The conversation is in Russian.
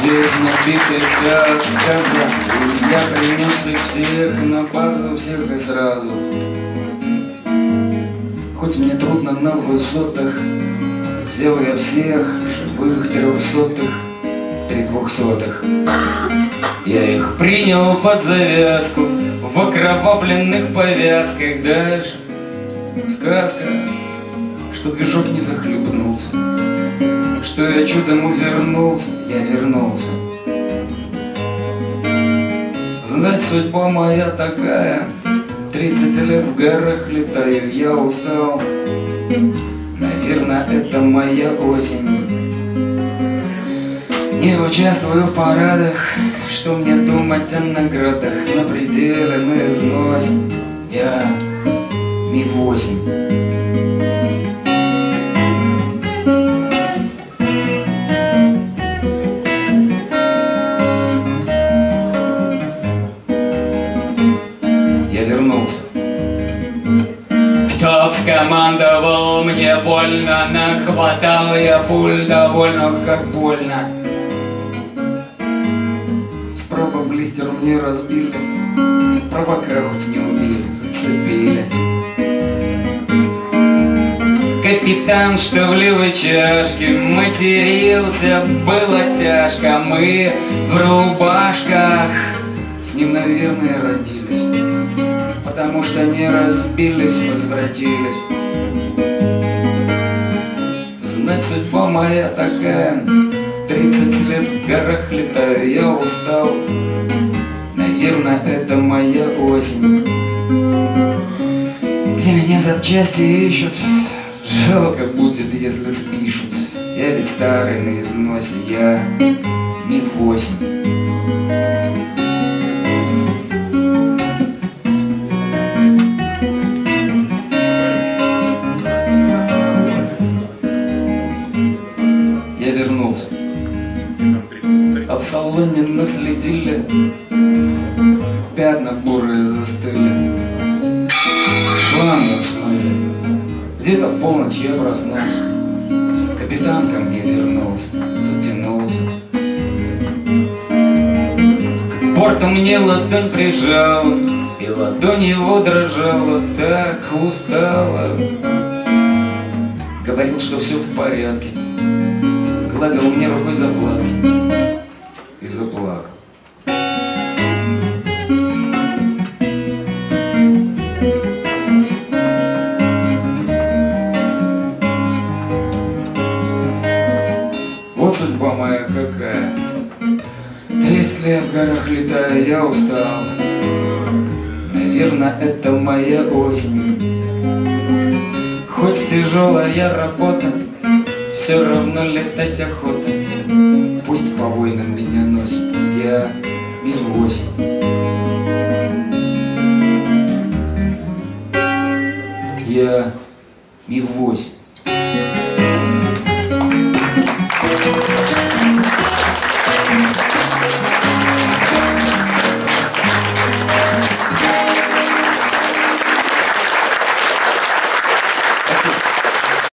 Весь набитый как газа, я принес их всех на базу, всех и сразу. Хоть мне трудно на высотах, взял я всех живых 300-х, 3/200-х. Я их принял под завязку в окровавленных повязках. Дальше сказка, что движок не захлебнулся, что я чудом увернулся, я вернулся. Знать, судьба моя такая, 30 лет в горах летаю, я устал. Наверное, это моя осень. Не участвую в парадах, что мне думать о наградах. На пределе, на износе, я Ми-8. Я вернулся. Кто б скомандовал, мне больно, нахватал я пуль довольно, как больно. Справа блистер мне разбили, провока хоть не убили, зацепили. Капитан, что в левой чашке, матерился, было тяжко. Мы в рубашках с ним, наверное, родились, потому что не разбились, возвратились. Знать, судьба моя такая, 30 лет в горах летаю, я устал. Наверное, это моя осень. Для меня запчасти ищут, жалко будет, если спишут. Я ведь старый на износе, я Ми-8. Я вернулся. А в салоне наследили, пятна бурые застыли, шланги смыли. Где-то в полночь я проснулся, капитан ко мне вернулся, затянулся. К борту мне ладонь прижала, и ладонь его дрожала, так устала. Говорил, что все в порядке, гладил мне рукой заплатки и заплакал. Вот судьба моя какая, 30 лет в горах летаю, я устал. Наверное, это моя осень. Хоть тяжелая работа, все равно летать охота. Пусть по войнам меня носит, я Ми-8. Я Ми-8.